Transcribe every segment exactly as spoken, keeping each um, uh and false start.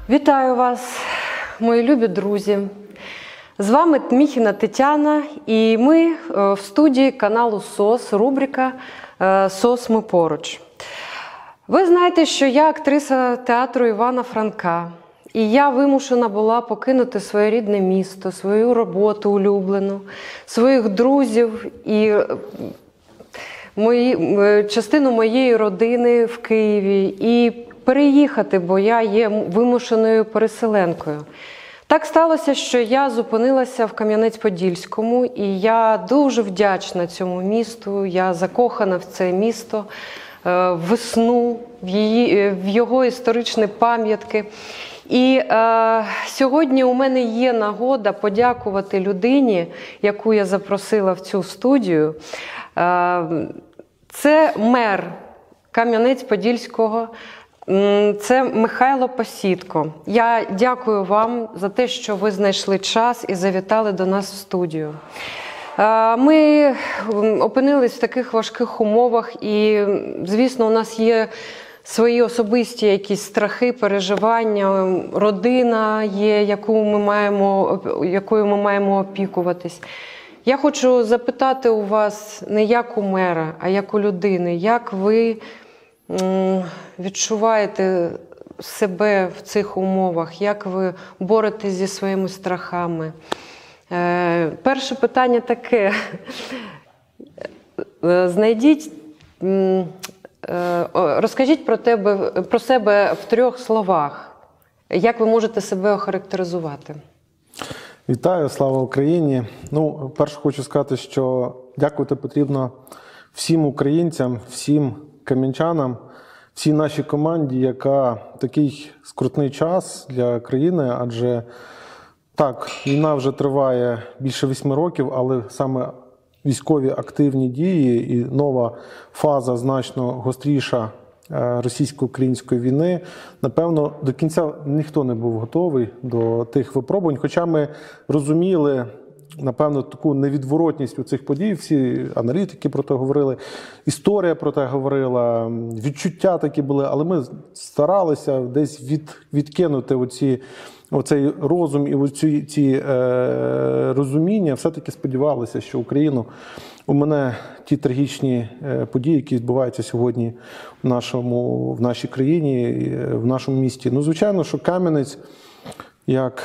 Вітаю вас, мої любі друзі! З вами Тміхіна Тетяна, і ми в студії каналу СОС, рубрика «СОС. Ми поруч». Ви знаєте, що я актриса театру Івана Франка, і я вимушена була покинути своє рідне місто, свою роботу улюблену, своїх друзів і мої, частину моєї родини в Києві і переїхати, бо я є вимушеною переселенкою. Так сталося, що я зупинилася в Кам'янець-Подільському, і я дуже вдячна цьому місту, я закохана в це місто, в весну, в, її, в його історичні пам'ятки. І е, сьогодні у мене є нагода подякувати людині, яку я запросила в цю студію. Е, це мер Кам'янець-Подільського, це Михайло Посідко. Я дякую вам за те, що ви знайшли час і завітали до нас в студію. Ми опинились в таких важких умовах і, звісно, у нас є свої особисті якісь страхи, переживання, родина є, яку ми маємо, якою ми маємо опікуватись. Я хочу запитати у вас не як у мера, а як у людини, як ви відчуваєте себе в цих умовах, як ви боретесь зі своїми страхами? Е, перше питання таке. Знайдіть, е, розкажіть про, тебе, про себе в трьох словах. Як ви можете себе охарактеризувати? Вітаю, слава Україні! Ну, перше хочу сказати, що дякувати потрібно всім українцям, всім кам'янчанам, всій нашій команді, яка в такий скрутний час для країни, адже так, війна вже триває більше восьми років, але саме військові активні дії і нова фаза значно гостріша російсько-української війни, напевно, до кінця ніхто не був готовий до тих випробувань, хоча ми розуміли, напевно, таку невідворотність у цих подій, всі аналітики про це говорили, історія про це говорила, відчуття такі були, але ми старалися десь від, відкинути оці, оцей розум і оці, ці е, розуміння, все-таки сподівалися, що Україну у мене ті трагічні події, які відбуваються сьогодні в, нашому, в нашій країні, в нашому місті. Ну, звичайно, що Кам'янець, як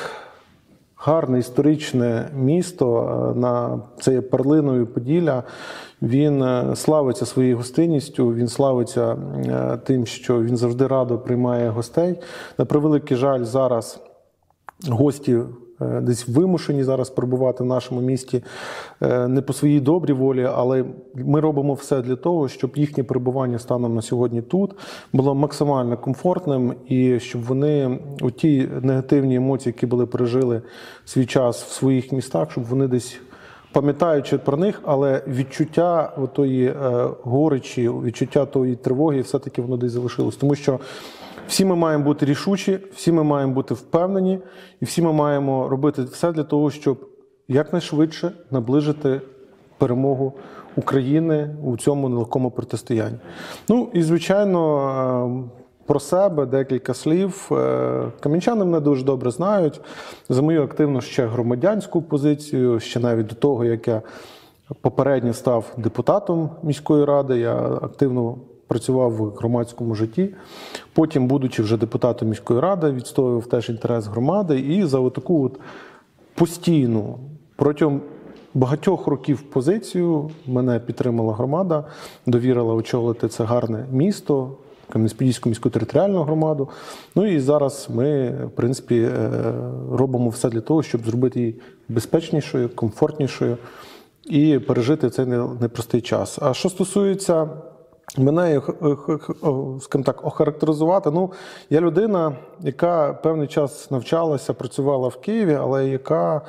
гарне історичне місто, на це є перлиною Поділля, він славиться своєю гостинністю, він славиться тим, що він завжди радо приймає гостей. На превеликий жаль, зараз гості десь вимушені зараз перебувати в нашому місті не по своїй добрій волі, але ми робимо все для того, щоб їхнє перебування станом на сьогодні тут було максимально комфортним і щоб вони у ті негативні емоції, які були пережили свій час в своїх містах, щоб вони десь, пам'ятаючи про них, але відчуття тої горечі, відчуття тої тривоги все-таки воно десь залишилось. Тому що всі ми маємо бути рішучі, всі ми маємо бути впевнені, і всі ми маємо робити все для того, щоб якнайшвидше наближити перемогу України у цьому нелегкому протистоянні. Ну і, звичайно, про себе декілька слів. Кам'янчани мене дуже добре знають за мою активну ще громадянську позицію, ще навіть до того, як я попередньо став депутатом міської ради, я активно працював в громадському житті. Потім, будучи вже депутатом міської ради, відстоював теж інтерес громади. І за таку от постійну, протягом багатьох років позицію мене підтримала громада, довірила очолити це гарне місто, Кам'янець-Подільську міську територіальну громаду. Ну і зараз ми, в принципі, робимо все для того, щоб зробити її безпечнішою, комфортнішою і пережити цей непростий час. А що стосується мене, скажімо так, охарактеризувати. Ну, я людина, яка певний час навчалася, працювала в Києві, але яка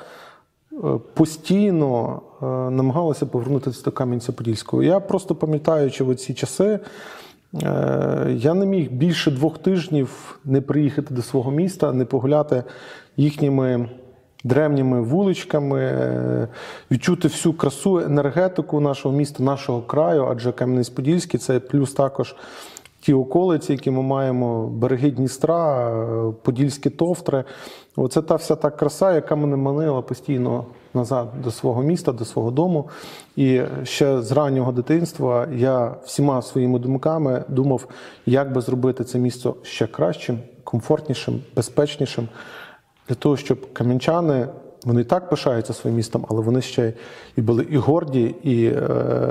постійно намагалася повернутися до Кам'янця-Подільського. Я просто пам'ятаючи в ці часи, я не міг більше двох тижнів не приїхати до свого міста, не погуляти їхніми древніми вуличками, відчути всю красу, енергетику нашого міста, нашого краю, адже Кам'янець-Подільський – це плюс також ті околиці, які ми маємо, береги Дністра, Подільські товтри. Оце та вся та краса, яка мене манила постійно назад до свого міста, до свого дому. І ще з раннього дитинства я всіма своїми думками думав, як би зробити це місто ще кращим, комфортнішим, безпечнішим, для того, щоб кам'янчани, вони і так пишаються своїм містом, але вони ще і були і горді, і, е,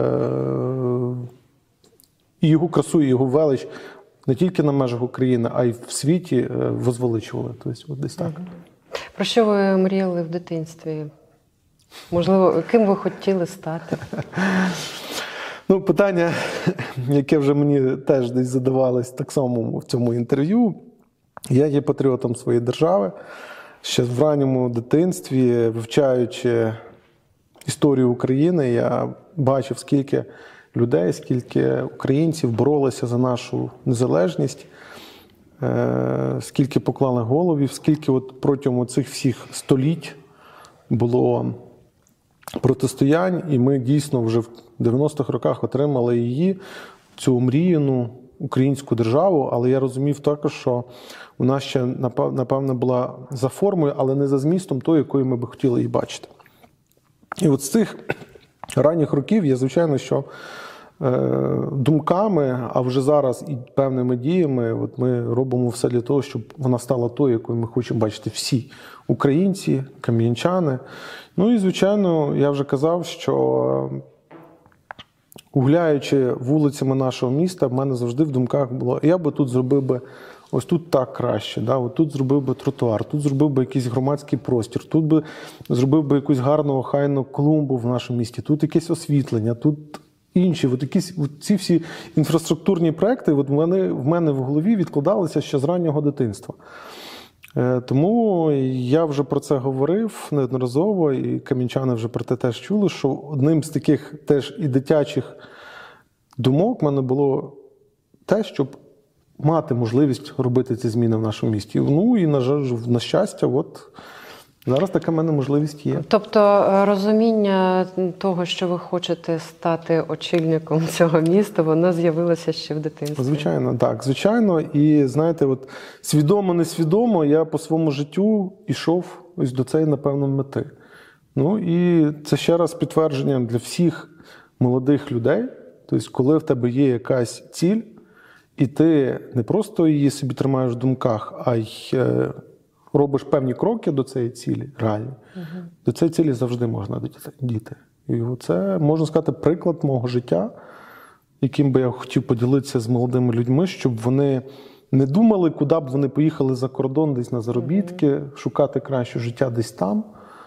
і його красу, і його велич не тільки на межах України, а й в світі возвеличували. Тобто, от десь так. Про що ви мріяли в дитинстві? Можливо, ким ви хотіли стати? Ну, питання, яке вже мені теж десь задавалось так само в цьому інтерв'ю. Я є патріотом своєї держави. Ще в ранньому дитинстві, вивчаючи історію України, я бачив, скільки людей, скільки українців боролися за нашу незалежність, скільки поклали головів, скільки от протягом цих всіх століть було протистоянь, і ми дійсно вже в дев'яностих роках отримали її, цю мріяну українську державу, але я розумів також, що вона ще, напевно, була за формою, але не за змістом тою, якою ми б хотіли її бачити. І от з цих ранніх років я, звичайно, що думками, а вже зараз і певними діями, от ми робимо все для того, щоб вона стала тою, якою ми хочемо бачити всі українці, кам'янчани. Ну і, звичайно, я вже казав, що гуляючи вулицями нашого міста, в мене завжди в думках було, я би тут зробив би, ось тут так краще, да? От тут зробив би тротуар, тут зробив би якийсь громадський простір, тут би зробив би якусь гарну, охайну клумбу в нашому місті, тут якесь освітлення, тут інші, от якісь от ці всі інфраструктурні проекти от в мене, в мене в голові відкладалися ще з раннього дитинства. Тому я вже про це говорив неодноразово, і кам'янчани вже про те теж чули, що одним з таких теж і дитячих думок в мене було те, щоб мати можливість робити ці зміни в нашому місті. Ну і, на жаль, на щастя, от зараз така в мене можливість є. Тобто розуміння того, що ви хочете стати очільником цього міста, воно з'явилося ще в дитинстві? Звичайно, так. Звичайно. І, знаєте, от свідомо-несвідомо я по своєму життю йшов ось до цієї, напевно, мети. Ну і це ще раз підтвердження для всіх молодих людей. Тобто, коли в тебе є якась ціль, і ти не просто її собі тримаєш в думках, а й робиш певні кроки до цієї цілі, реальні, угу. До цієї цілі завжди можна дійти. І це, можна сказати, приклад мого життя, яким би я хотів поділитися з молодими людьми, щоб вони не думали, куди б вони поїхали за кордон, десь на заробітки, угу. Шукати краще життя десь там,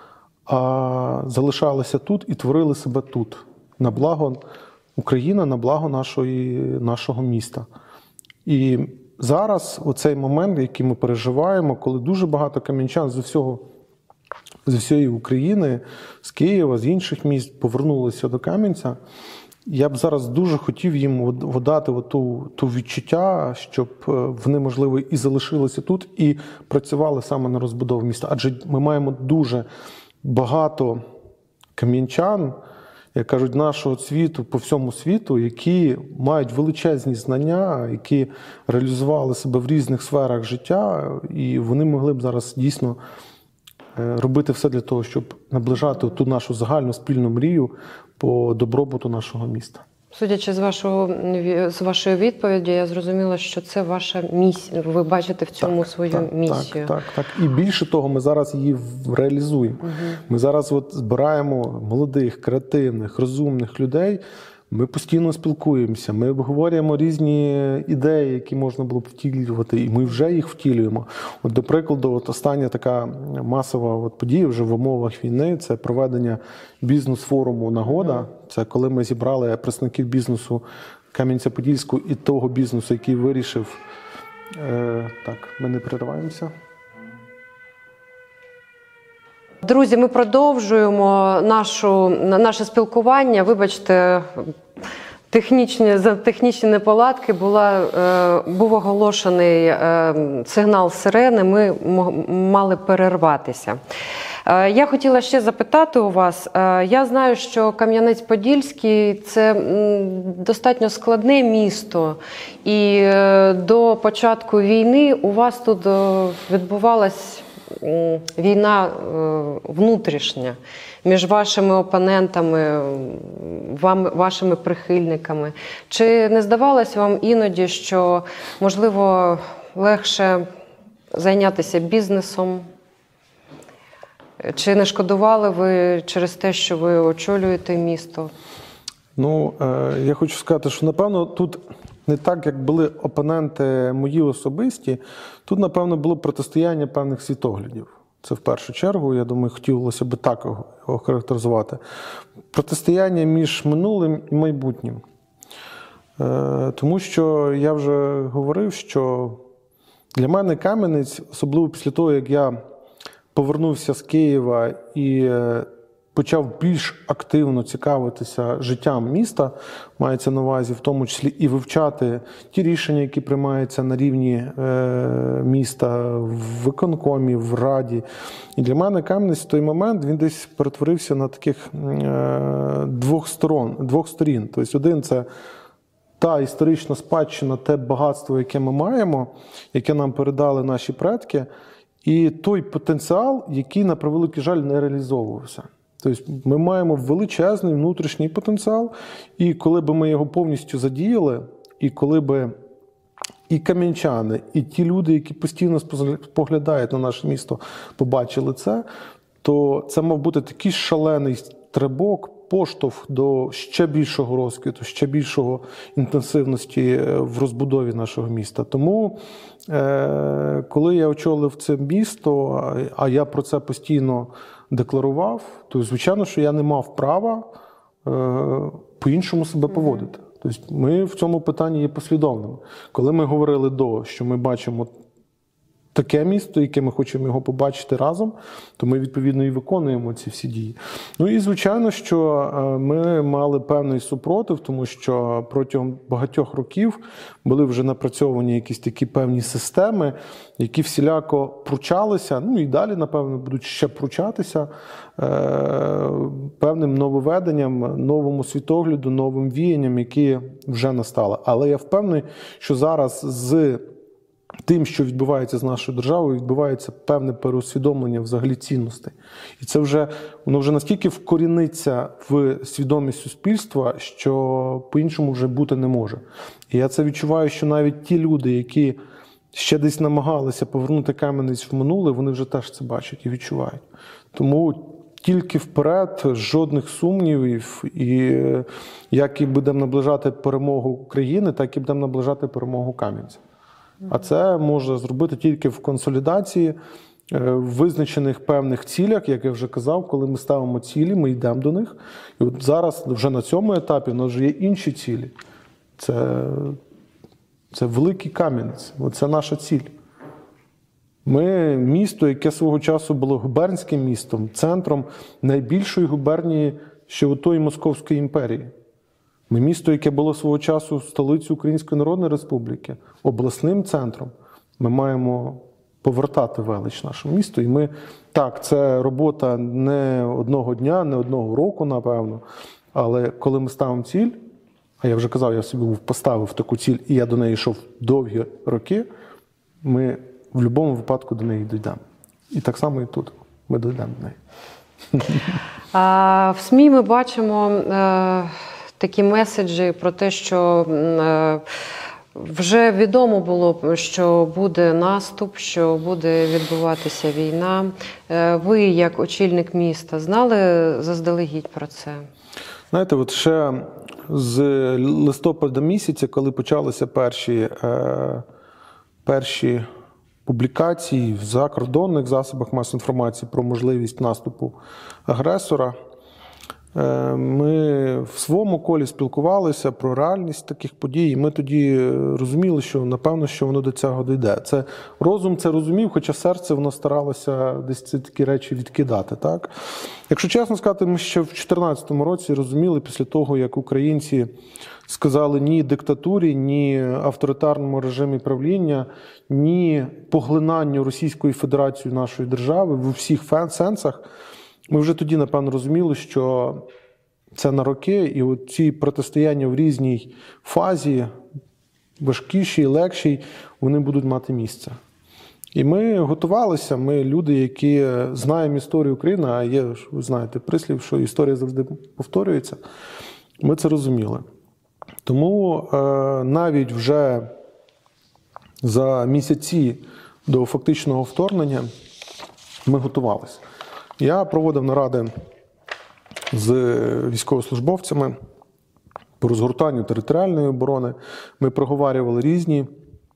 а залишалися тут і творили себе тут, на благо України, на благо нашої, нашого міста. І зараз оцей момент, який ми переживаємо, коли дуже багато кам'янчан з усього, з всієї України, з Києва, з інших міст повернулися до Кам'янця, я б зараз дуже хотів їм дати ту, ту відчуття, щоб вони, можливо, і залишилися тут, і працювали саме на розбудову міста. Адже ми маємо дуже багато кам'янчан, як кажуть, нашого світу, по всьому світу, які мають величезні знання, які реалізували себе в різних сферах життя, і вони могли б зараз дійсно робити все для того, щоб наближати ту нашу загальну спільну мрію по добробуту нашого міста. Судячи з вашого, з вашої відповіді, я зрозуміла, що це ваша місія. Ви бачите в цьому так, свою так, місію. Так, так, так. І більше того, ми зараз її реалізуємо. Угу. Ми зараз от збираємо молодих, креативних, розумних людей. Ми постійно спілкуємося, ми обговорюємо різні ідеї, які можна було б втілювати, і ми вже їх втілюємо. От, до прикладу, от остання така масова от подія вже в умовах війни – це проведення бізнес-форуму «Нагода». Це коли ми зібрали представників бізнесу Кам'янця-Подільського і того бізнесу, який вирішив… Е, так, ми не перериваємося. Друзі, ми продовжуємо нашу, наше спілкування. Вибачте, технічні, за технічні неполадки була, е, був оголошений е, сигнал сирени, ми мали перерватися. Е, Я хотіла ще запитати у вас. е, Я знаю, що Кам'янець-Подільський – це м, достатньо складне місто. І е, до початку війни у вас тут е, відбувалась м, війна е, внутрішня між вашими опонентами, вам, вашими прихильниками. Чи не здавалось вам іноді, що, можливо, легше зайнятися бізнесом? Чи не шкодували ви через те, що ви очолюєте місто? Ну, е, я хочу сказати, що, напевно, тут не так, як були опоненти мої особисті, тут, напевно, було протистояння певних світоглядів. Це в першу чергу, я думаю, хотілося б так його охарактеризувати. Протистояння між минулим і майбутнім. Е, тому що я вже говорив, що для мене Кам'янець, особливо після того, як я повернувся з Києва і почав більш активно цікавитися життям міста, мається на увазі в тому числі і вивчати ті рішення, які приймаються на рівні е, міста, в виконкомі, в раді. І для мене Кам'янець в той момент він десь перетворився на таких е, двох сторон, двох сторін. Тобто один – це та історична спадщина, те багатство, яке ми маємо, яке нам передали наші предки, і той потенціал, який, на превеликий жаль, не реалізовувався. Тобто ми маємо величезний внутрішній потенціал, і коли б ми його повністю задіяли, і коли б і кам'янчани, і ті люди, які постійно споглядають на наше місто, побачили це, то це мав бути такий шалений стрибок, поштовх до ще більшого розквіту, ще більшого інтенсивності в розбудові нашого міста. Тому, е, коли я очолив це місто, а я про це постійно декларував, то, звичайно, що я не мав права е, по-іншому себе поводити. Тобто ми в цьому питанні є послідовними. Коли ми говорили до, що ми бачимо таке місто, яке ми хочемо його побачити разом, то ми, відповідно, і виконуємо ці всі дії. Ну і, звичайно, що ми мали певний супротив, тому що протягом багатьох років були вже напрацьовані якісь такі певні системи, які всіляко пручалися, ну і далі, напевно, будуть ще пручатися певним нововведенням, новому світогляду, новим віянням, які вже настали. Але я впевнений, що зараз з тим, що відбувається з нашою державою, відбувається певне переусвідомлення взагалі цінностей. І це вже, воно вже настільки вкоріниться в свідомість суспільства, що по-іншому вже бути не може. І я це відчуваю, що навіть ті люди, які ще десь намагалися повернути Кам'янець в минуле, вони вже теж це бачать і відчувають. Тому тільки вперед, жодних сумнівів, і як і будемо наближати перемогу України, так і будемо наближати перемогу Кам'янця. А це можна зробити тільки в консолідації, в визначених певних цілях, як я вже казав, коли ми ставимо цілі, ми йдемо до них. І от зараз, вже на цьому етапі, у нас вже є інші цілі. Це, це великий Кам'янець, це наша ціль. Ми місто, яке свого часу було губернським містом, центром найбільшої губернії ще у тої Московської імперії. Ми місто, яке було свого часу столицею Української Народної Республіки, обласним центром. Ми маємо повертати велич нашому місту. І ми, так, це робота не одного дня, не одного року, напевно. Але коли ми ставимо ціль, а я вже казав, я собі поставив таку ціль, і я до неї йшов довгі роки, ми в будь-якому випадку до неї дійдемо. І так само і тут. Ми дійдемо до неї. А в СМІ ми бачимо е, такі меседжі про те, що е, вже відомо було, що буде наступ, що буде відбуватися війна. Е, ви, як очільник міста, знали заздалегідь про це? Знаєте, от ще з листопада місяця, коли почалися перші, е, перші публікації в закордонних засобах масової інформації про можливість наступу агресора, Ми в своєму колі спілкувалися про реальність таких подій, і ми тоді розуміли, що, напевно, що воно до цього дійде. Це розум це розумів, хоча серце воно старалося десь ці такі речі відкидати. Так? Якщо чесно сказати, ми ще в дві тисячі чотирнадцятому році розуміли, після того, як українці сказали ні диктатурі, ні авторитарному режимі правління, ні поглинанню Російської Федерації нашої держави в усіх сенсах, ми вже тоді, напевно, розуміли, що це на роки, і от ці протистояння в різній фазі, важкіші, легші, вони будуть мати місце. І ми готувалися, ми люди, які знаємо історію України, а є, ви знаєте, прислів, що історія завжди повторюється, ми це розуміли. Тому е, навіть вже за місяці до фактичного вторгнення ми готувалися. Я проводив наради з військовослужбовцями по розгортанню територіальної оборони. Ми проговорювали різні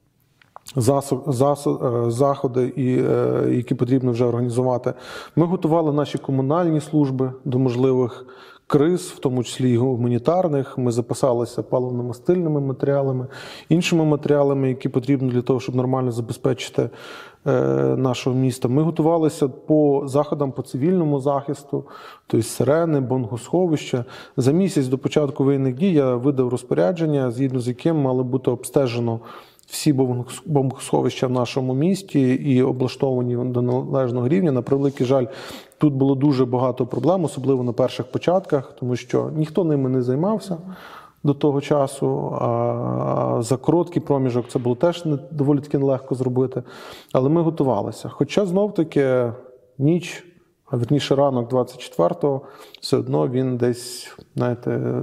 заходи, які потрібно вже організувати. Ми готували наші комунальні служби до можливих криз, в тому числі і гуманітарних. Ми запасалися паливно-мастильними матеріалами, іншими матеріалами, які потрібні для того, щоб нормально забезпечити нашого міста. Ми готувалися по заходам по цивільному захисту, тобто сирени, бомбосховища. За місяць до початку воєнних дій я видав розпорядження, згідно з яким мало бути обстежено всі бомбосховища в нашому місті і облаштовані до належного рівня. На превеликий жаль, тут було дуже багато проблем, особливо на перших початках, тому що ніхто ними не займався до того часу, а за короткий проміжок це було теж не, доволі таки нелегко зробити. Але ми готувалися. Хоча знов-таки ніч, а вірніше ранок двадцять четвертого, все одно він десь, знаєте,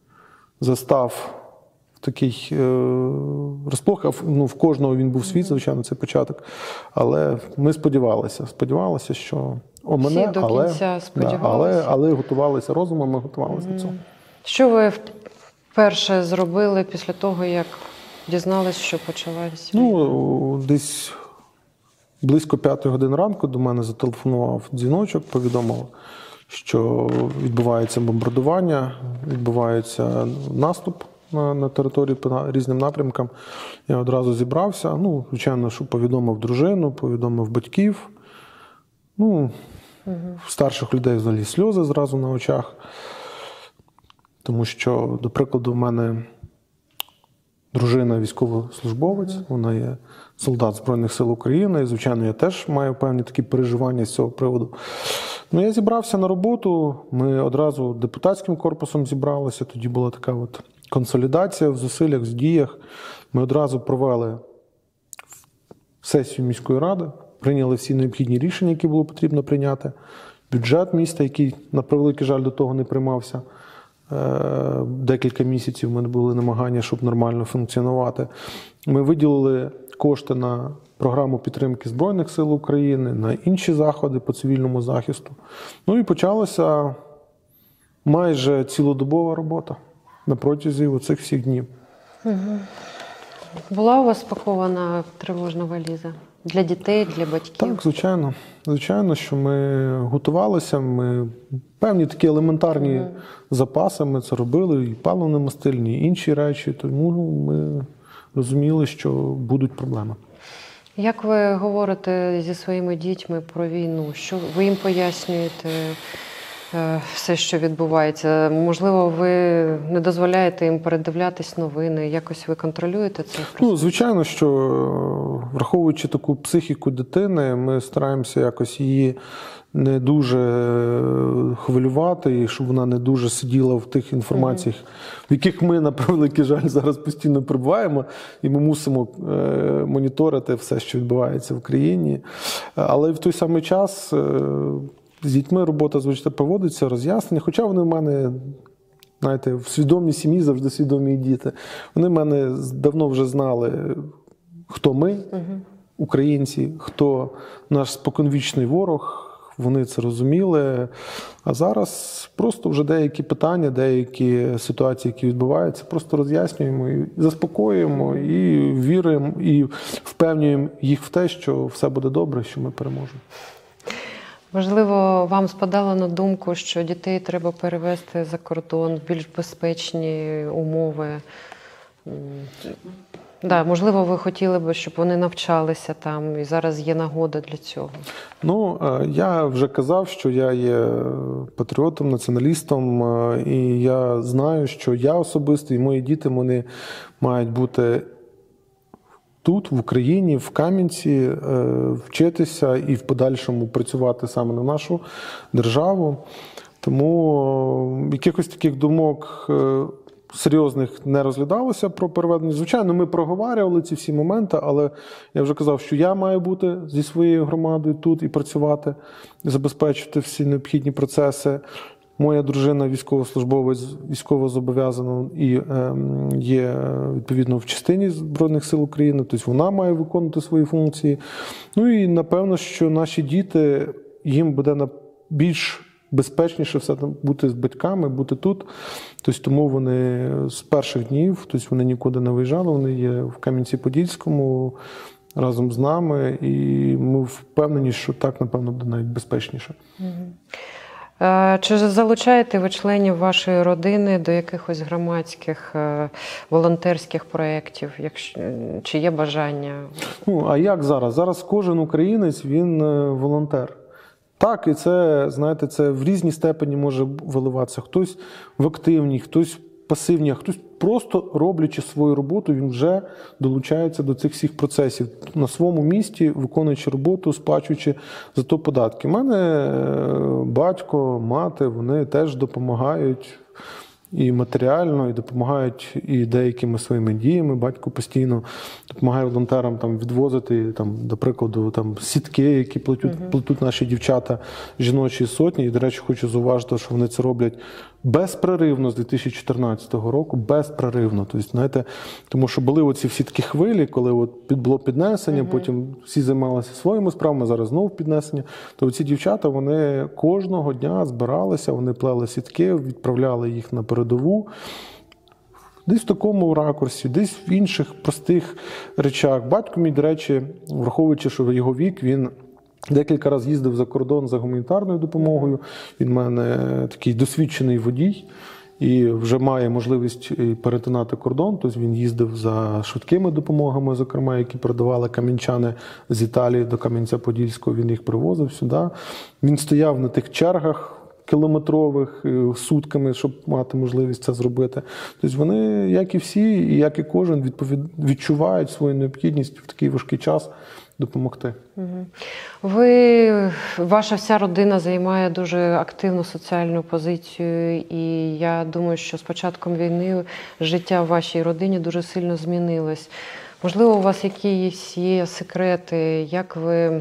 застав такий е, розплох. Ну, в кожного він був свій, звичайно, це початок. Але ми сподівалися, сподівалися, що о мене, Всі до але, кінця сподівалися. Да, але, але готувалися розумом, ми готувалися до цього. Що ви вперше зробили після того, як дізналися, що почалась війна? Ну, десь близько п'ятої години ранку до мене зателефонував дзвіночок, повідомив, що відбувається бомбардування, відбувається наступ на, на території по різним напрямкам. Я одразу зібрався. Ну, звичайно, що повідомив дружину, повідомив батьків. Ну, угу. В старших людей взагалі сльози зразу на очах. Тому що, до прикладу, в мене дружина військовослужбовець, вона є солдат Збройних сил України, і, звичайно, я теж маю певні такі переживання з цього приводу. Ну, я зібрався на роботу, ми одразу депутатським корпусом зібралися, тоді була така от консолідація в зусиллях, в діях. Ми одразу провели сесію міської ради, прийняли всі необхідні рішення, які було потрібно прийняти. Бюджет міста, який, на превеликий жаль, до того не приймався. Декілька місяців в мене були намагання, щоб нормально функціонувати. Ми виділили кошти на програму підтримки Збройних сил України, на інші заходи по цивільному захисту. Ну і почалася майже цілодобова робота на протязі оцих всіх днів. Угу. Була у вас спакована тривожна валіза? Для дітей, для батьків? Так, звичайно. Звичайно, що ми готувалися, ми певні такі елементарні mm. запаси ми це робили, і паливно-мастильні, і інші речі, тому ми розуміли, що будуть проблеми. Як ви говорите зі своїми дітьми про війну? Що ви їм пояснюєте е, все, що відбувається? Можливо, ви не дозволяєте їм передивлятись новини, якось ви контролюєте це? Ну, звичайно, що враховуючи таку психіку дитини, ми стараємося якось її не дуже хвилювати, і щоб вона не дуже сиділа в тих інформаціях, mm-hmm. в яких ми, на превеликий жаль, зараз постійно перебуваємо, і ми мусимо моніторити все, що відбувається в країні. Але в той самий час з дітьми робота, звичайно, проводиться, роз'яснення, хоча вони в мене, знаєте, в свідомій сім'ї завжди свідомі діти. Вони в мене давно вже знали, хто ми, mm-hmm. українці, хто наш споконвічний ворог. Вони це розуміли, а зараз просто вже деякі питання, деякі ситуації, які відбуваються, просто роз'яснюємо і заспокоюємо, і віримо, і впевнюємо їх в те, що все буде добре, що ми переможемо. Можливо, вам спадало на думку, що дітей треба перевезти за кордон в більш безпечні умови. Да, можливо, ви хотіли б, щоб вони навчалися там, і зараз є нагода для цього. Ну, я вже казав, що я є патріотом, націоналістом, і я знаю, що я особисто і мої діти, вони мають бути тут, в Україні, в Кам'янці, вчитися і в подальшому працювати саме на нашу державу. Тому якихось таких думок серйозних не розглядалося про переведення. Звичайно, ми проговорювали ці всі моменти, але я вже казав, що я маю бути зі своєю громадою тут і працювати, забезпечити всі необхідні процеси. Моя дружина військовослужбовець, військовозобов'язана і е, є, відповідно, в частині Збройних сил України, тобто вона має виконувати свої функції. Ну і, напевно, що наші діти, їм буде на більш безпечніше все бути з батьками, бути тут. Тобто, тому вони з перших днів, тобто вони нікуди не виїжджали, вони є в Кам'янці-Подільському разом з нами, і ми впевнені, що так, напевно, буде навіть безпечніше. Чи залучаєте ви членів вашої родини до якихось громадських волонтерських проєктів, якщо чи є бажання? Ну, а як зараз? Зараз кожен українець, він волонтер. Так, і це, знаєте, це в різній степені може виливатися. Хтось в активній, хтось пасивній, а хтось просто роблячи свою роботу, він вже долучається до цих всіх процесів. На своєму місці, виконуючи роботу, сплачуючи за то податки. У мене батько, мати, вони теж допомагають і матеріально, і допомагають і деякими своїми діями. Батько постійно допомагає волонтерам там, відвозити, там, до прикладу, там, сітки, які плетуть, uh-huh. плетуть наші дівчата жіночої сотні. І, до речі, хочу зауважити, що вони це роблять безперервно з дві тисячі чотирнадцятого року, безперервно. Тобто, знаєте, тому що були оці всі такі хвилі, коли от було піднесення, uh-huh. потім всі займалися своїми справами, зараз знову піднесення. То ці дівчата, вони кожного дня збиралися, вони плели сітки, відправляли їх на передову. Десь в такому ракурсі, десь в інших простих речах. Батько мій, до речі, враховуючи, що його вік, він декілька разів їздив за кордон за гуманітарною допомогою. Він в мене такий досвідчений водій і вже має можливість перетинати кордон. Тобто він їздив за швидкими допомогами, зокрема, які передавали кам'янчани з Італії до Кам'янця-Подільського. Він їх привозив сюди. Він стояв на тих чергах кілометрових сутками, щоб мати можливість це зробити. Тобто вони, як і всі, і як і кожен, відповід... відчувають свою необхідність в такий важкий час допомогти. Ви, ваша вся родина займає дуже активну соціальну позицію, і я думаю, що з початком війни життя в вашій родині дуже сильно змінилось. Можливо, у вас якісь є секрети, як ви...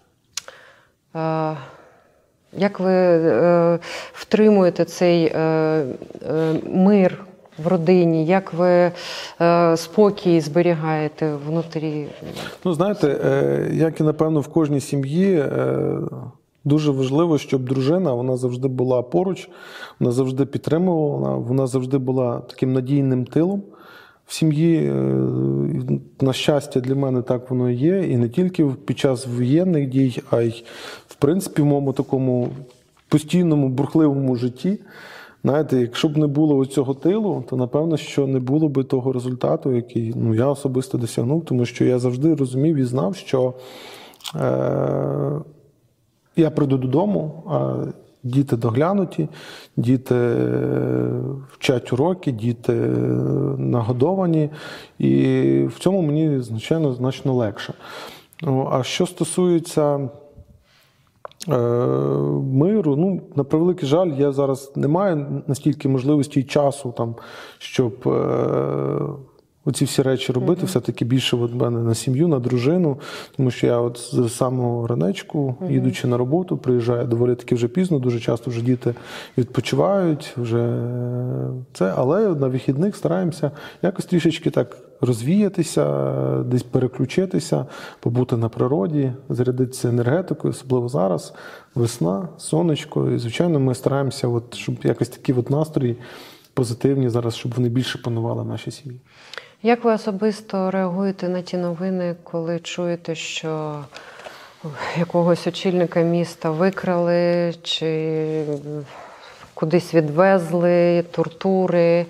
Як ви е, втримуєте цей е, е, мир в родині? Як ви е, спокій зберігаєте внутрі? Ну, знаєте, е, як і, напевно, в кожній сім'ї, е, дуже важливо, щоб дружина, вона завжди була поруч, вона завжди підтримувала, вона завжди була таким надійним тилом в сім'ї. На щастя, для мене так воно і є. І не тільки під час воєнних дій, а й, в принципі, в моєму такому постійному, бурхливому житті. Знаєте, якщо б не було цього тилу, то, напевно, що не було б того результату, який ну, я особисто досягнув. Тому що я завжди розумів і знав, що е- я прийду додому, а діти доглянуті, діти вчать уроки, діти нагодовані. І в цьому мені, звичайно, значно легше. А що стосується е, миру, ну, на превеликий жаль, я зараз не маю настільки можливості і часу, там, щоб е, оці всі речі робити, mm-hmm. все-таки більше в мене на сім'ю, на дружину, тому що я от з самого ранечку, mm-hmm. їдучи на роботу, приїжджаю доволі таки вже пізно, дуже часто вже діти відпочивають, вже це, але на вихідних стараємося якось трішечки так розвіятися, десь переключитися, побути на природі, зарядитися енергетикою, особливо зараз, весна, сонечко, і, звичайно, ми стараємося, от, щоб якось такі от настрої позитивні зараз, щоб вони більше панували в нашій сім'ї. Як ви особисто реагуєте на ті новини, коли чуєте, що якогось очільника міста викрали, чи кудись відвезли, тортури.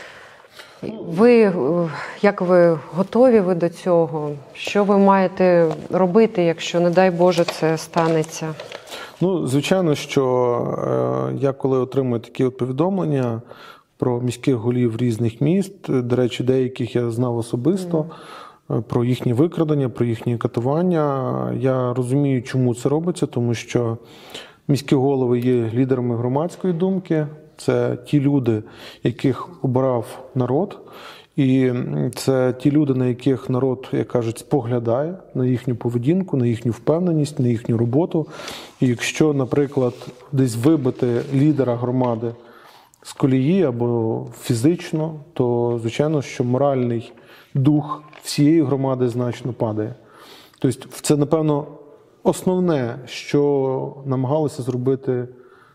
Ви, як ви готові ви до цього? Що ви маєте робити, якщо, не дай Боже, це станеться? Ну, звичайно, що е, я коли отримую такі от повідомлення про міських голів різних міст, до речі, деяких я знав особисто, mm. про їхні викрадення, про їхні катування, я розумію, чому це робиться, тому що міські голови є лідерами громадської думки, це ті люди, яких обирав народ, і це ті люди, на яких народ, як кажуть, споглядає, на їхню поведінку, на їхню впевненість, на їхню роботу. І якщо, наприклад, десь вибити лідера громади з колії або фізично, то, звичайно, що моральний дух всієї громади значно падає. Тобто це, напевно, основне, що намагалися зробити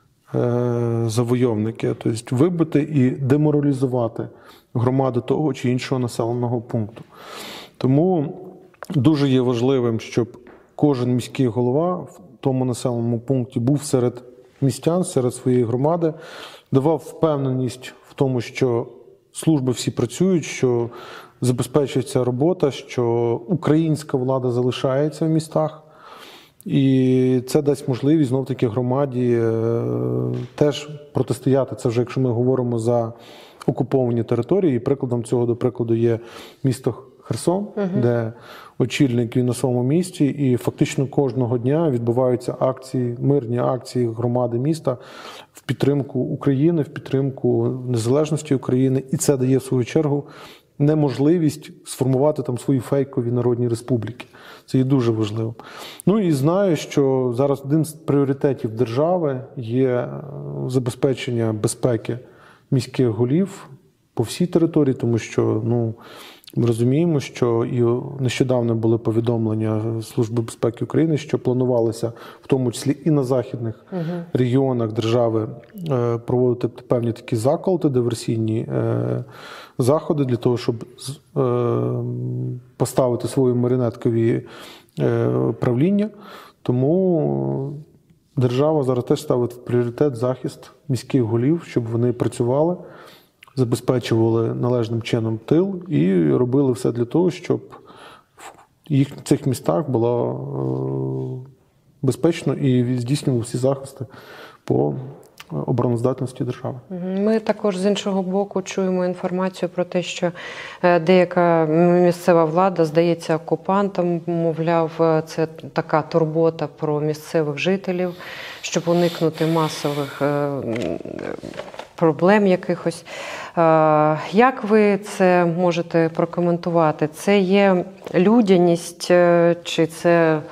завойовники, тобто вибити і деморалізувати громаду того чи іншого населеного пункту. Тому дуже є важливим, щоб кожен міський голова в тому населеному пункті був серед містян, серед своєї громади, давав впевненість в тому, що служби всі працюють, що забезпечується робота, що українська влада залишається в містах. І це дасть можливість, знов-таки, громаді е, теж протистояти. Це вже якщо ми говоримо за окуповані території. І прикладом цього, до прикладу, є місто Херсон, угу. де очільник він на своєму місці, і фактично кожного дня відбуваються акції, мирні акції громади міста в підтримку України, в підтримку незалежності України. І це дає, в свою чергу, неможливість сформувати там свої фейкові народні республіки. Це є дуже важливо. Ну і знаю, що зараз один з пріоритетів держави є забезпечення безпеки міських голів по всій території, тому що, ну, ми розуміємо, що і нещодавно були повідомлення Служби безпеки України, що планувалося, в тому числі і на західних угу. регіонах держави, проводити певні такі заколоти, диверсійні заходи для того, щоб поставити свої маріонеткові правління. Тому держава зараз теж ставить в пріоритет захист міських голів, щоб вони працювали, забезпечували належним чином тил і робили все для того, щоб в їх цих містах було безпечно і здійснювали всі захисти по обороноздатності держави. Ми також з іншого боку чуємо інформацію про те, що деяка місцева влада здається окупантам, мовляв, це така турбота про місцевих жителів, щоб уникнути масових проблем якихось. Як ви це можете прокоментувати? Це є людяність чи це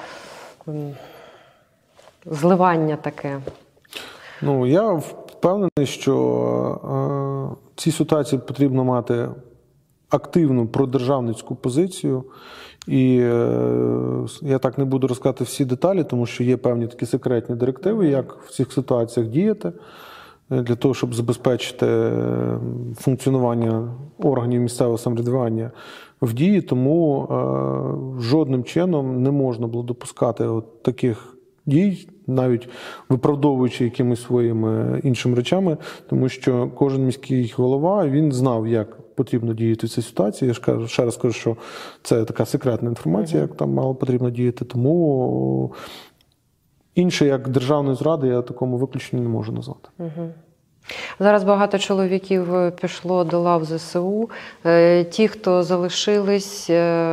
зливання таке? Ну, я впевнений, що е, в цій ситуації потрібно мати активну продержавницьку позицію. І е, я так не буду розказати всі деталі, тому що є певні такі секретні директиви, як в цих ситуаціях діяти, для того, щоб забезпечити функціонування органів місцевого самоврядування в дії. Тому е, жодним чином не можна було допускати от таких дій, навіть виправдовуючи якимись своїми іншими речами, тому що кожен міський голова, він знав, як потрібно діяти в цій ситуації. Я ж кажу, ще раз кажу, що це така секретна інформація, як там мало потрібно діяти. Тому інше, як державної зради, я такому виключенню не можу назвати. Угу. Зараз багато чоловіків пішло до лав зе се у. Ті, хто залишились,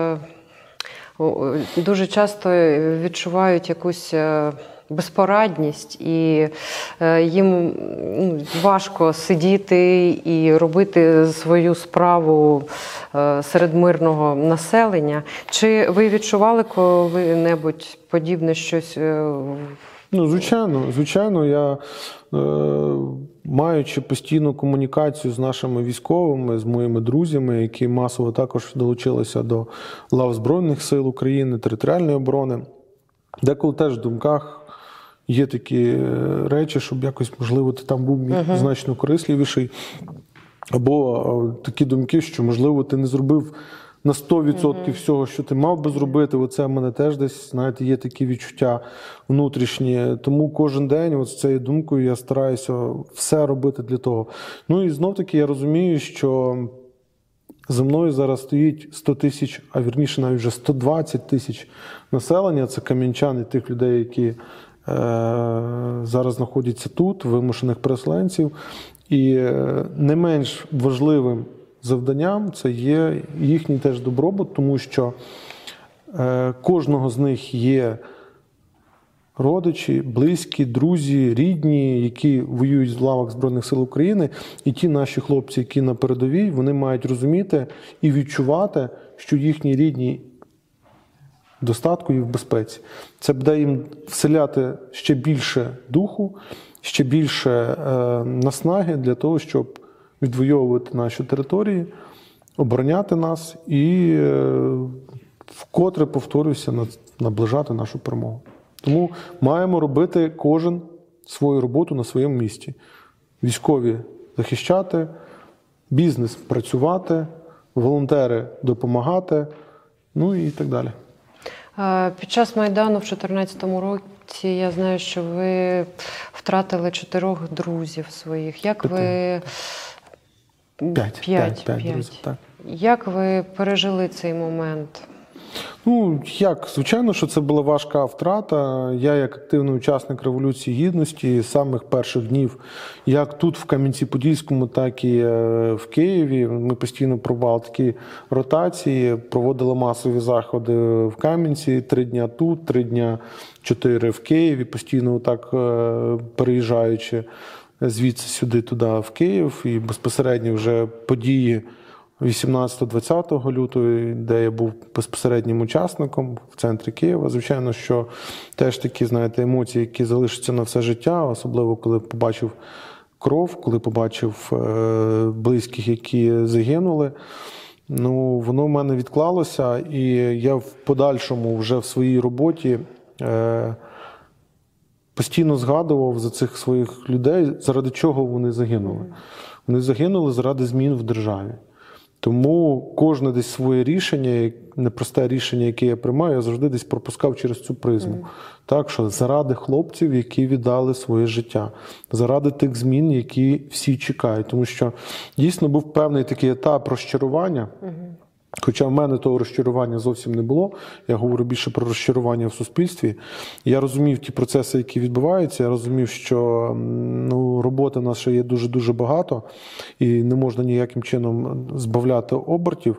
дуже часто відчувають якусь безпорадність, і їм важко сидіти і робити свою справу серед мирного населення. Чи ви відчували коли-небудь подібне щось? Ну, звичайно, звичайно, я, е, маючи постійну комунікацію з нашими військовими, з моїми друзями, які масово також долучилися до лав Збройних сил України, територіальної оборони, деколи теж в думках є такі речі, щоб якось, можливо, ти там був uh-huh. значно корисливіший, або такі думки, що, можливо, ти не зробив на сто відсотків mm-hmm. всього, що ти мав би зробити. Оце в мене теж десь, знаєте, є такі відчуття внутрішні. Тому кожен день от з цією думкою я стараюся все робити для того. Ну і знов-таки я розумію, що за мною зараз стоїть сто тисяч, а вірніше навіть вже сто двадцять тисяч населення. Це кам'янчан і тих людей, які е- зараз знаходяться тут, вимушених переселенців. І е- не менш важливим завданням це є їхній теж добробут, тому що е- кожного з них є родичі, близькі, друзі, рідні, які воюють в лавах Збройних сил України, і ті наші хлопці, які на передовій, вони мають розуміти і відчувати, що їхні рідні в достатку і в безпеці. Це буде їм вселяти ще більше духу, ще більше е, наснаги для того, щоб відвоювати наші території, обороняти нас і е, вкотре, повторюся, наближати нашу перемогу. Тому маємо робити кожен свою роботу на своєму місці. Військові захищати, бізнес працювати, волонтери допомагати, ну і так далі. Під час Майдану в дві тисячі чотирнадцятому році я знаю, що ви втратили чотирьох друзів своїх. Як ви... П'ять. П'ять, п'ять, п'ять друзів, так. Як ви пережили цей момент? Ну, як? Звичайно, що це була важка втрата. Я, як активний учасник Революції Гідності, з самих перших днів, як тут, в Кам'янці-Подільському, так і в Києві, ми постійно проводили такі ротації, проводили масові заходи в Кам'янці, три дня тут, три дня, чотири в Києві, постійно так переїжджаючи звідси сюди, туди, в Київ, і безпосередньо вже події вісімнадцятого-двадцятого лютого, де я був безпосереднім учасником в центрі Києва. Звичайно, що теж такі, знаєте, емоції, які залишаться на все життя, особливо коли побачив кров, коли побачив е- близьких, які загинули. Ну, воно в мене відклалося, і я в подальшому вже в своїй роботі е- постійно згадував за цих своїх людей, заради чого вони загинули. Вони загинули заради змін в державі. Тому кожне десь своє рішення, непросте рішення, яке я приймаю, я завжди десь пропускав через цю призму. Mm. Так, що заради хлопців, які віддали своє життя, заради тих змін, які всі чекають. Тому що дійсно був певний такий етап розчарування. Mm-hmm. Хоча в мене того розчарування зовсім не було, я говорю більше про розчарування в суспільстві. Я розумів ті процеси, які відбуваються, я розумів, що ну, роботи в нас ще є дуже-дуже багато, і не можна ніяким чином збавляти обертів.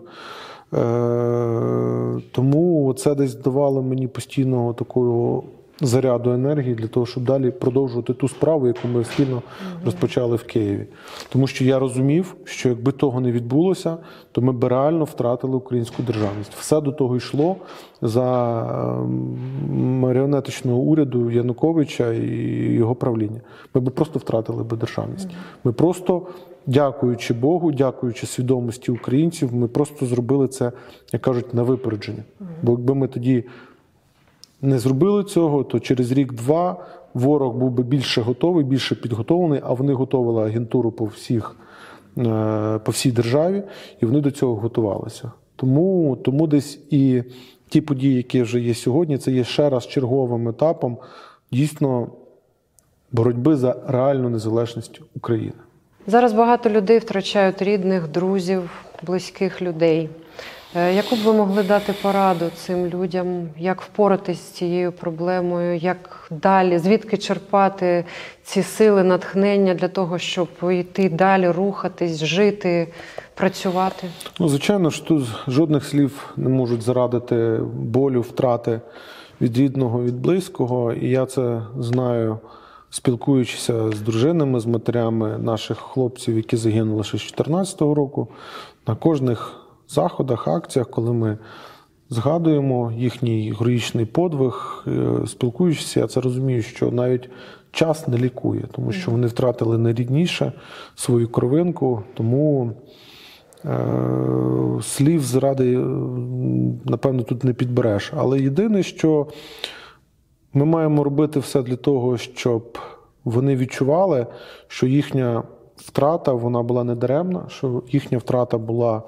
Е- тому це десь давало мені постійного такого заряду енергії для того, щоб далі продовжувати ту справу, яку ми спільно mm-hmm. розпочали в Києві. Тому що я розумів, що якби того не відбулося, то ми б реально втратили українську державність. Все до того йшло за маріонеточного уряду Януковича і його правління. Ми б просто втратили б державність. Mm-hmm. Ми просто, дякуючи Богу, дякуючи свідомості українців, ми просто зробили це, як кажуть, на випередження. Mm-hmm. Бо якби ми тоді не зробили цього, то через рік-два ворог був би більше готовий, більше підготовлений, а вони готували агентуру по всіх, по всій державі, і вони до цього готувалися. Тому, тому десь і ті події, які вже є сьогодні, це є ще раз черговим етапом дійсно боротьби за реальну незалежність України. Зараз багато людей втрачають рідних, друзів, близьких людей. Яку б ви могли дати пораду цим людям, як впоратись з цією проблемою, як далі, звідки черпати ці сили, натхнення для того, щоб йти далі, рухатись, жити, працювати? Ну, звичайно ж, тут жодних слів не можуть зарадити болю, втрати від рідного, від близького. І я це знаю, спілкуючися з дружинами, з матерями наших хлопців, які загинули ще з дві тисячі чотирнадцятого року, на кожних заходах, акціях, коли ми згадуємо їхній героїчний подвиг, спілкуючись, я це розумію, що навіть час не лікує, тому що вони втратили найрідніше, свою кровинку, тому е- слів зради, напевно, тут не підбереш. Але єдине, що ми маємо робити все для того, щоб вони відчували, що їхня втрата, вона була недаремна, що їхня втрата була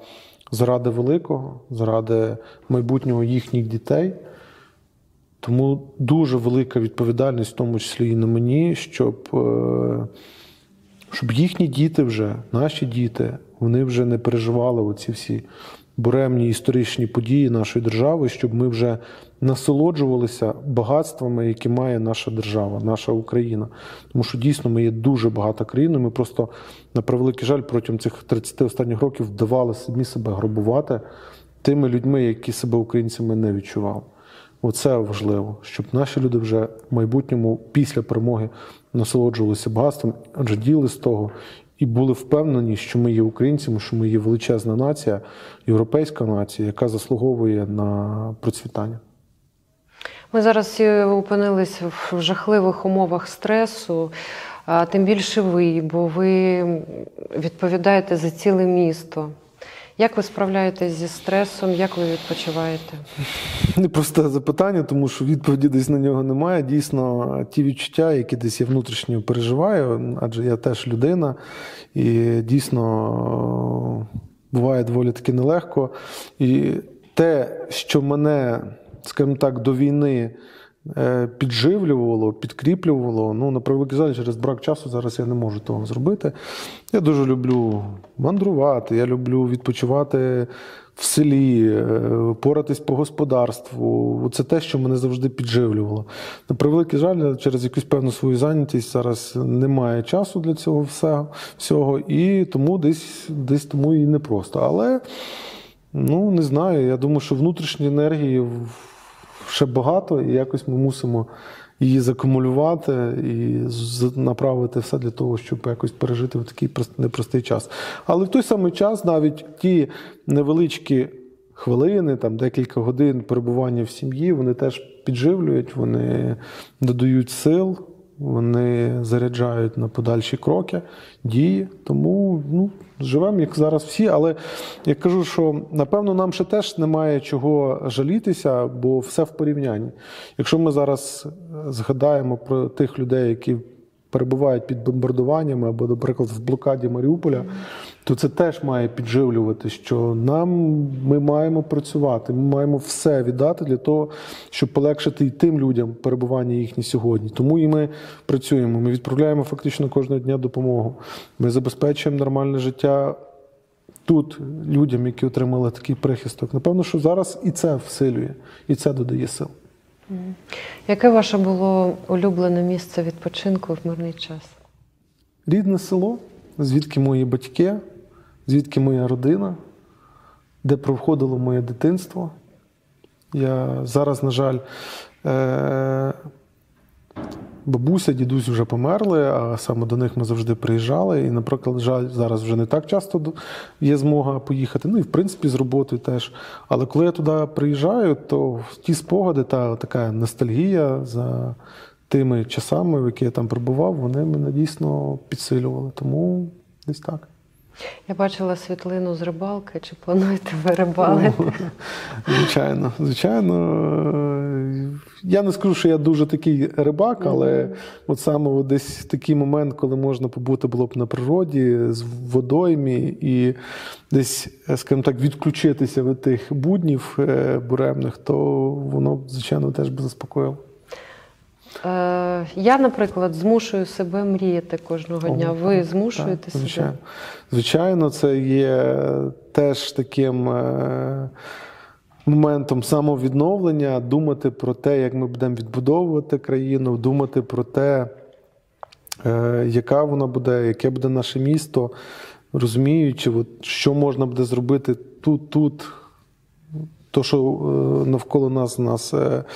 заради великого, заради майбутнього їхніх дітей. Тому дуже велика відповідальність, в тому числі і на мені, щоб, щоб їхні діти вже, наші діти, вони вже не переживали оці всі буремні історичні події нашої держави, щоб ми вже насолоджувалися багатствами, які має наша держава, наша Україна. Тому що дійсно ми є дуже багата країна, ми просто, на превеликий жаль, протягом цих тридцяти останніх років вдавали самі себе грабувати тими людьми, які себе українцями не відчували. Оце важливо, щоб наші люди вже в майбутньому, після перемоги, насолоджувалися багатством, раділи з того і були впевнені, що ми є українцями, що ми є величезна нація, європейська нація, яка заслуговує на процвітання. Ми зараз всі опинились в жахливих умовах стресу, а тим більше ви, бо ви відповідаєте за ціле місто. Як ви справляєтесь зі стресом, як ви відпочиваєте? Непросте запитання, тому що відповіді десь на нього немає. Дійсно, ті відчуття, які десь я внутрішньо переживаю, адже я теж людина, і дійсно буває доволі таки нелегко. І те, що мене, скажімо так, до війни підживлювало, підкріплювало. Ну, на превеликий жаль, через брак часу зараз я не можу того зробити. Я дуже люблю мандрувати, я люблю відпочивати в селі, поратись по господарству. Це те, що мене завжди підживлювало. На превеликий жаль, через якусь певну свою зайнятість зараз немає часу для цього всього, і тому десь, десь тому і непросто. Але, ну, не знаю, я думаю, що внутрішньої енергії ще багато, і якось ми мусимо її закумулювати і направити все для того, щоб якось пережити в такий непростий час. Але в той самий час навіть ті невеличкі хвилини, там декілька годин перебування в сім'ї, вони теж підживлюють, вони додають сил, вони заряджають на подальші кроки, дії. Тому, ну, живемо, як зараз всі, але я кажу, що, напевно, нам ще теж немає чого жалітися, бо все в порівнянні. Якщо ми зараз згадаємо про тих людей, які перебувають під бомбардуваннями або, наприклад, в блокаді Маріуполя, то це теж має підживлювати, що нам, ми маємо працювати, ми маємо все віддати для того, щоб полегшити і тим людям перебування їхні сьогодні. Тому і ми працюємо, ми відправляємо фактично кожного дня допомогу. Ми забезпечуємо нормальне життя тут людям, які отримали такий прихисток. Напевно, що зараз і це всилює, і це додає сил. Яке ваше було улюблене місце відпочинку в мирний час? Рідне село, звідки мої батьки, звідки моя родина, де проходило моє дитинство. Я зараз, на жаль, е- бабуся, дідусь вже померли, а саме до них ми завжди приїжджали. І, наприклад, жаль, зараз вже не так часто є змога поїхати. Ну і, в принципі, з роботою теж. Але коли я туди приїжджаю, то ті спогади, та така ностальгія за тими часами, в які я там перебував, вони мене дійсно підсилювали. Тому десь так. Я бачила світлину з рибалки. Чи плануєте ви рибалити? Звичайно, звичайно. Я не скажу, що я дуже такий рибак, але mm-hmm. от саме десь такий момент, коли можна побути було б на природі, з водоймі і десь, скажімо так, відключитися від тих буднів буремних, то воно, звичайно, теж би заспокоїло. Я, наприклад, змушую себе мріяти кожного дня. Ви так, змушуєте так, себе? Звичайно. Звичайно, це є теж таким моментом самовідновлення, думати про те, як ми будемо відбудовувати країну, думати про те, яка вона буде, яке буде наше місто, розуміючи, от, що можна буде зробити тут, тут, то, що навколо нас, нас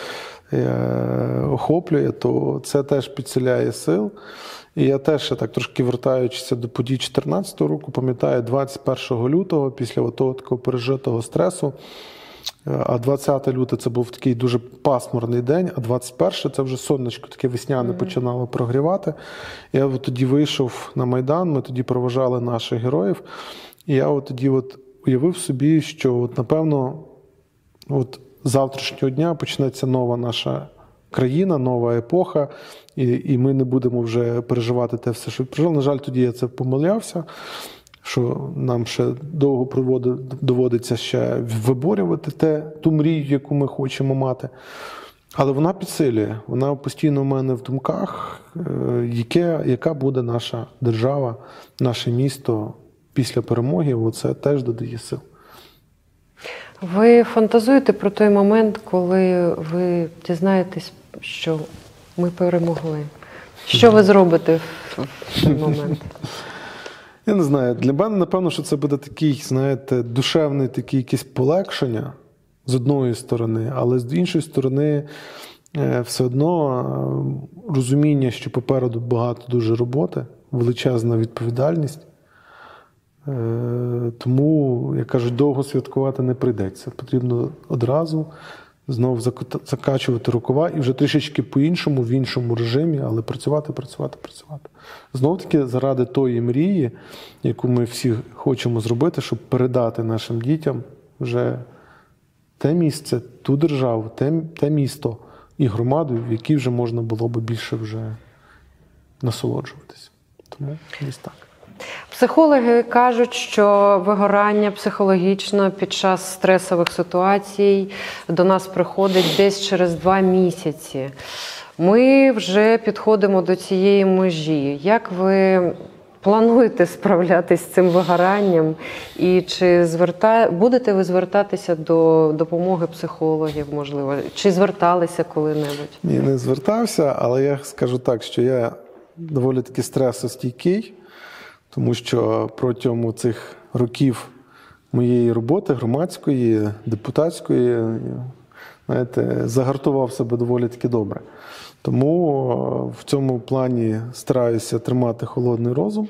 охоплює, то це теж підсиляє сил. І я теж, так трошки вертаючися до подій чотирнадцятого року, пам'ятаю, двадцять першого лютого, після того такого пережитого стресу, а двадцятого лютого це був такий дуже пасмурний день, а двадцять першого це вже сонечко таке весняне mm-hmm. починало прогрівати. Я от тоді вийшов на Майдан, ми тоді проважали наших героїв, і я от тоді от уявив собі, що от, напевно, от з завтрашнього дня почнеться нова наша країна, нова епоха, і, і ми не будемо вже переживати те все, що пережили. На жаль, тоді я це помилявся. що нам ще довго проводить, доводиться ще виборювати те, ту мрію, яку ми хочемо мати. Але вона підсилює, вона постійно в мене в думках, яке, яка буде наша держава, наше місто після перемоги, оце теж додає сил. Ви фантазуєте про той момент, коли ви дізнаєтесь, що ми перемогли? Що ви зробите в цей момент? Я не знаю, для мене, напевно, що це буде такий, знаєте, душевний такий якесь полегшення з одної сторони, але з іншої сторони все одно розуміння, що попереду багато дуже роботи, величезна відповідальність. Тому, як кажуть, довго святкувати не прийдеться. Потрібно одразу знову закачувати рукава і вже трішечки по-іншому, в іншому режимі, але працювати, працювати, працювати. Знову-таки заради тої мрії, яку ми всі хочемо зробити, щоб передати нашим дітям вже те місце, ту державу, те, те місто і громаду, в якій вже можна було би більше вже насолоджуватися. Тому десь так. Психологи кажуть, що вигорання психологічно під час стресових ситуацій до нас приходить десь через два місяці. Ми вже підходимо до цієї межі. Як ви плануєте справлятися з цим вигоранням? І чи зверта... будете ви звертатися до допомоги психологів, можливо? Чи зверталися коли-небудь? Ні, не звертався, але я скажу так, що я доволі таки стресостійкий. Тому що протягом цих років моєї роботи, громадської, депутатської, знаєте, загартував себе доволі таки добре. Тому в цьому плані стараюся тримати холодний розум,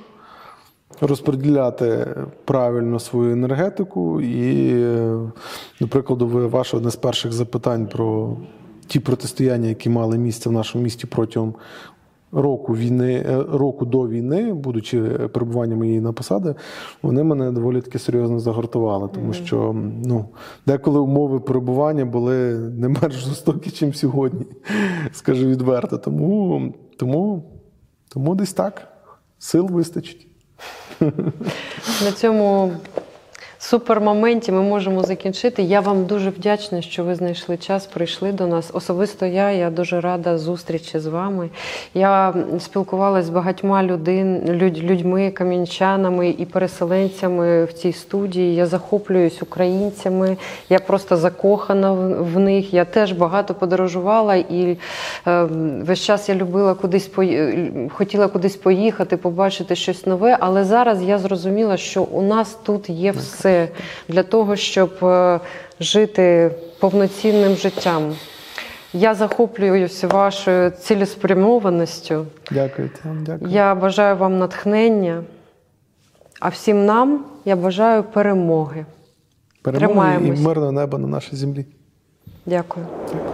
розподіляти правильно свою енергетику. І, до прикладу, ваше одне з перших запитань про ті протистояння, які мали місце в нашому місті протягом року війни, року до війни, будучи перебуванням моєї на посаді, вони мене доволі таки серйозно загартували, тому mm-hmm. що ну, деколи умови перебування були не менш жорстокі, ніж сьогодні, скажу відверто. Тому, тому, тому десь так, сил вистачить. На цьому супермоменті ми можемо закінчити. Я вам дуже вдячна, що ви знайшли час, прийшли до нас. Особисто я, я дуже рада зустрічі з вами. Я спілкувалася з багатьма людин, людь, людьми, кам'янчанами і переселенцями в цій студії. Я захоплююсь українцями, я просто закохана в, в них. Я теж багато подорожувала і е, весь час я любила кудись, по, хотіла кудись поїхати, побачити щось нове, але зараз я зрозуміла, що у нас тут є все для того, щоб жити повноцінним життям. Я захоплююся вашою цілеспрямованістю. Дякую вам, дякую. Я бажаю вам натхнення, а всім нам я бажаю перемоги. Перемоги і мирне небо на нашій землі. Дякую. Дякую.